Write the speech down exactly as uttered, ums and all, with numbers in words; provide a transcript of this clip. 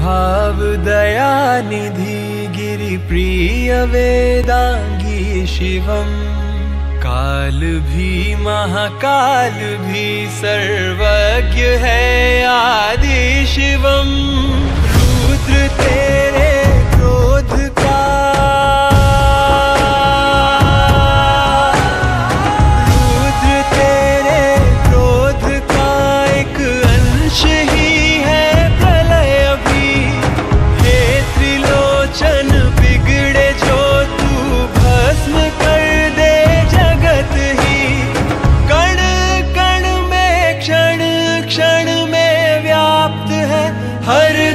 भाव दया निधि गिरि प्रिय वेदांगी शिवम। काल भी महाकाल भी सर्वज्ञ है आदि शिवम। रुद्र तेरे क्रोध का, रुद्र तेरे क्रोध का एक अंश ही है प्रलय भी। हे त्रिलोचन बिगड़े जो तू भस्म कर दे जगत ही। कण कण में क्षण क्षण में व्याप्त है हर